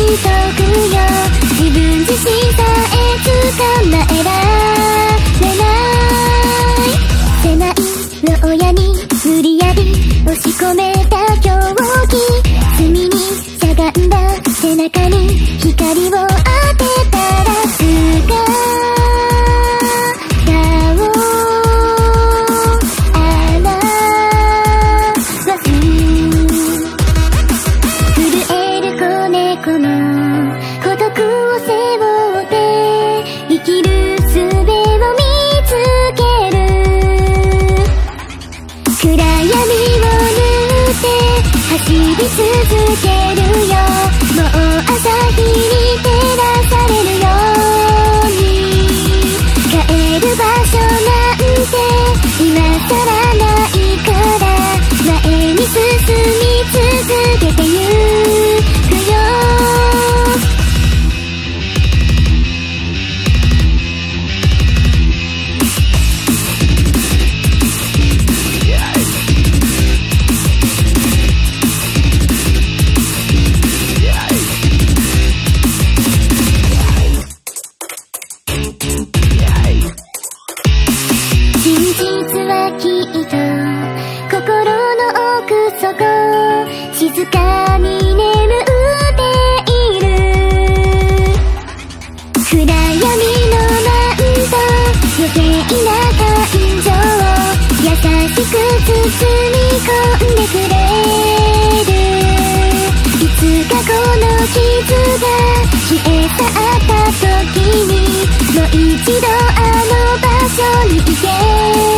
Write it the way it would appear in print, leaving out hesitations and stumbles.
とくよ。自分自身さえ捕まえられない。狭い牢屋に無理やり押し込めた狂気。隅にしゃがんだ背中に光を当てたら続けるよ。もう朝日に照らされるように。帰る場所なんて今更ないから、前に進み続けてゆくよ。静かに眠っている。暗闇のなんと余計な感情を優しく包み込んでくれる。いつかこの傷が消え去った時にもう一度あの場所に行け